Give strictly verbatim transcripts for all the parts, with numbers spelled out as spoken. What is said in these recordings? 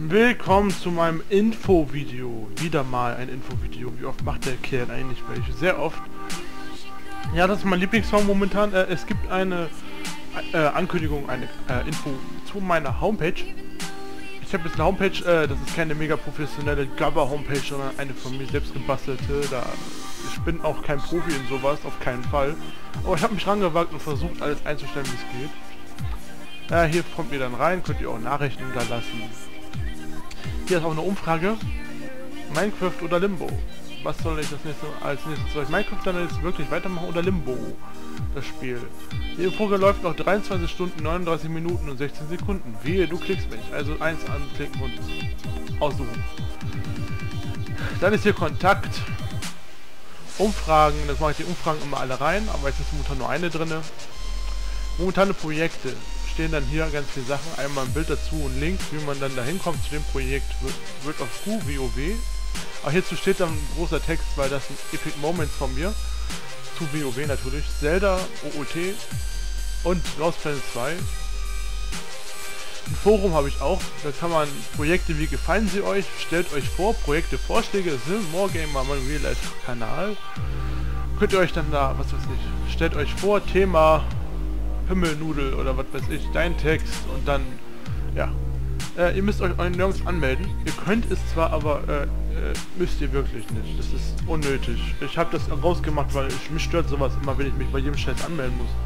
Willkommen zu meinem Info-Video. Wieder mal ein Info-Video. Wie oft macht der Kerl eigentlich welche? Sehr oft. Ja, das ist mein Lieblingssong momentan. Äh, es gibt eine äh, Ankündigung, eine äh, Info zu meiner Homepage. Ich habe jetzt eine Homepage, äh, das ist keine mega professionelle Gabber-Homepage, sondern eine von mir selbst gebastelte. Da, ich bin auch kein Profi in sowas, auf keinen Fall. Aber ich habe mich rangewagt und versucht, alles einzustellen, wie es geht. Ja, hier kommt ihr dann rein, könnt ihr auch Nachrichten hinterlassen. Hier ist auch eine Umfrage. Minecraft oder Limbo? Was soll ich das nächste, als nächstes? Soll ich Minecraft dann jetzt wirklich weitermachen oder Limbo? Das Spiel. Die Umfrage läuft noch dreiundzwanzig Stunden, neununddreißig Minuten und sechzehn Sekunden. Wehe, du klickst mich. Also eins anklicken und aussuchen. Dann ist hier Kontakt. Umfragen, das mache ich die Umfragen immer alle rein, aber jetzt ist momentan nur eine drin. Momentane Projekte. Stehen dann hier ganz viele Sachen, einmal ein Bild dazu und Link, wie man dann dahin kommt zu dem Projekt World of Q, WoW. Aber hierzu steht dann ein großer Text, weil das ein Epic Moments von mir, zu WoW natürlich, Zelda, O O T und Lost Planet zwei. Ein Forum habe ich auch, da kann man Projekte, wie gefallen sie euch, stellt euch vor, Projekte, Vorschläge, sind Moregamer, mein Real Life Kanal. Könnt ihr euch dann da, was weiß ich, stellt euch vor, Thema Himmelnudel oder was weiß ich, dein Text und dann, ja. Äh, ihr müsst euch nirgends anmelden. Ihr könnt es zwar, aber äh, äh, müsst ihr wirklich nicht. Das ist unnötig. Ich habe das rausgemacht, weil ich, mich stört sowas immer, wenn ich mich bei jedem Scheiß anmelden muss.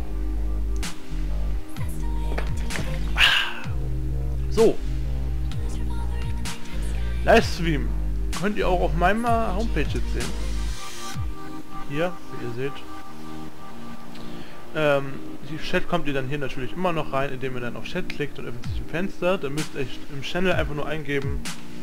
So. Livestream könnt ihr auch auf meiner Homepage jetzt sehen. Hier, wie ihr seht. Ähm, die Chat kommt ihr dann hier natürlich immer noch rein, indem ihr dann auf Chat klickt und öffnet sich ein Fenster. Dann müsst ihr im Channel einfach nur eingeben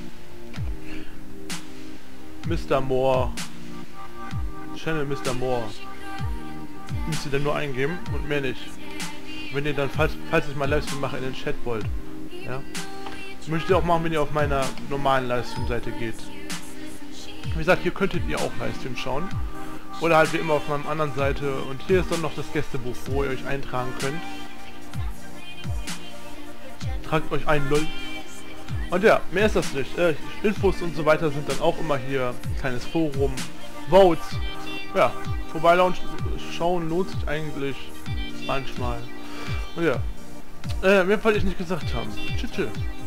Mister Moore. Channel Mister Moore. Müsst ihr dann nur eingeben und mehr nicht. Wenn ihr dann, falls, falls ich mal Livestream mache, in den Chat wollt. Ja. Das möchtet ihr auch machen, wenn ihr auf meiner normalen Livestream-Seite geht. Wie gesagt, hier könntet ihr auch Livestream schauen. Oder halt wie immer auf meiner anderen Seite. Und hier ist dann noch das Gästebuch, wo ihr euch eintragen könnt. Tragt euch ein, lol. Und ja, mehr ist das nicht. Äh, Infos und so weiter sind dann auch immer hier. Ein kleines Forum. Votes. Ja, vorbeischauen lohnt sich eigentlich manchmal. Und ja. Äh, mehr wollte ich nicht gesagt haben. Tschüss. Tschüss.